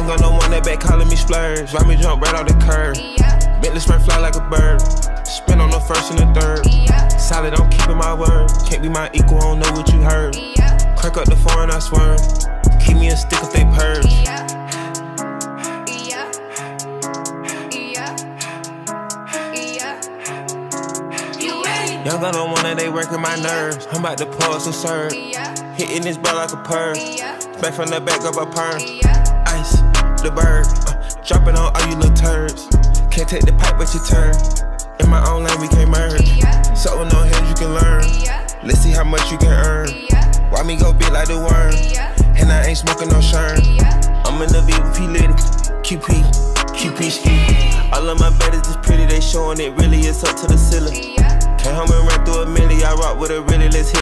Young gun, no one that back calling me splurge. Ride me jump right off the curb. Bentley spray fly like a bird. Spin on the first and the third. Solid, I'm keeping my word. Can't be my equal, I don't know what you heard. Crack up the foreign, I swerve. Keep me a stick if they purge. Young gun on one that they working my nerves. I'm about to pour some serve. Hitting this ball like a perm. Back from the back of a perm. Ice, the bird. Dropping on all you little turds. Can't take the pipe but you turn. In my own lane we can't merge. Something on here you can learn. Let's see how much you can earn. Why me go big like the worm? And I ain't smoking no shern. I'm in the VP litty. QP ski. All of my baddies is pretty, they showing it really, it's up to the ceiling. Came home and ran through a milli, I rock with a really, let's hit.